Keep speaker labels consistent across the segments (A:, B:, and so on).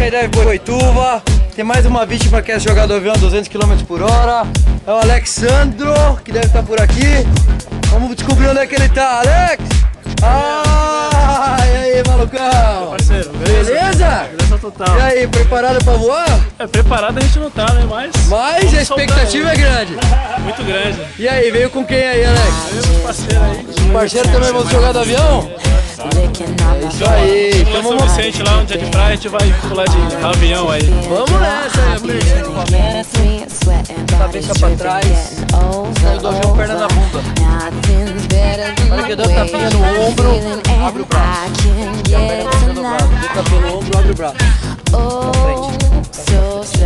A: Skydive Boituva. Tem mais uma vítima que é jogador avião a 200 km por hora. É o Alexandro, que deve estar por aqui. Vamos descobrir onde é que ele tá, Alex! Ah, e aí, malucão?
B: Parceiro,
A: Beleza?
B: Beleza total.
A: E aí, preparado pra voar?
B: É, preparado a gente não tá, né?
A: Mas a expectativa é grande.
B: Muito grande.
A: E aí, veio com quem aí, Alex?
B: Eu e o parceiro aí.
A: Parceiro também, vamos jogar do avião? É isso aí. Então
B: São
A: vamos...
B: Vicente lá onde é de praia, a gente vai pular de avião aí.
A: Vamos nessa, cabeça pra trás, saiu do avião, perna na bunda. Para que deu tapinha no ombro, abre o braço. E a perna fica dobrada, deu tapinha no ombro, abre o braço. Pra frente.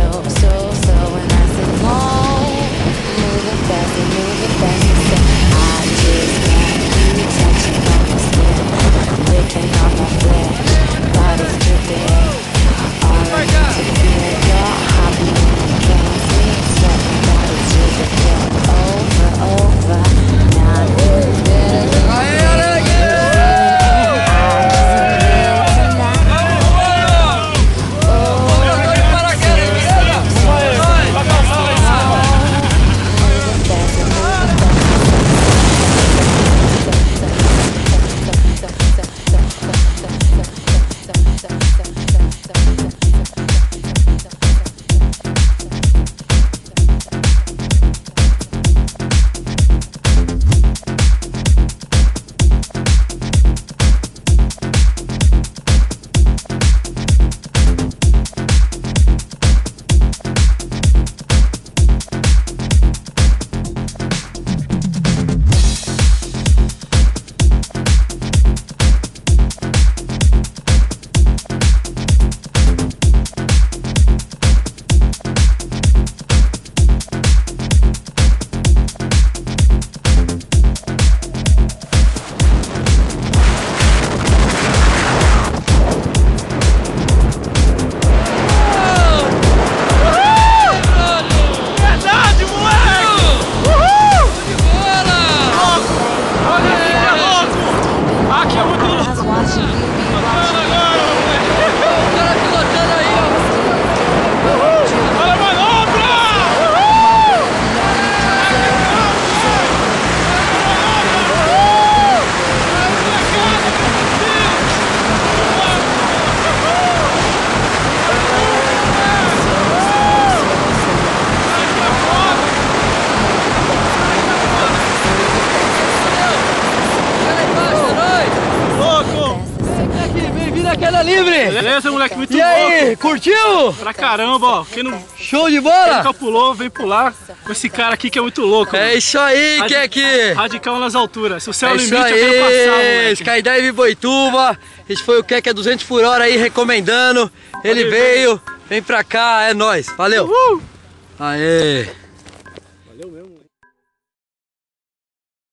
A: Queda livre!
B: Beleza, moleque, muito
A: louco! E aí,
B: louco.
A: Curtiu?
B: Pra caramba, ó. Quem não...
A: Show de bola!
B: Quem nunca pulou, vem pular com esse cara aqui que é muito louco.
A: É isso aí, que é aqui!
B: Radical nas alturas. Se o céu é o limite,
A: aí.
B: eu quero passar, moleque.
A: Skydive Boituva. Esse foi o Keck a 200 por hora aí, recomendando. Ele veio, vem pra cá, é nóis. Valeu!
B: Uhul.
A: Aê!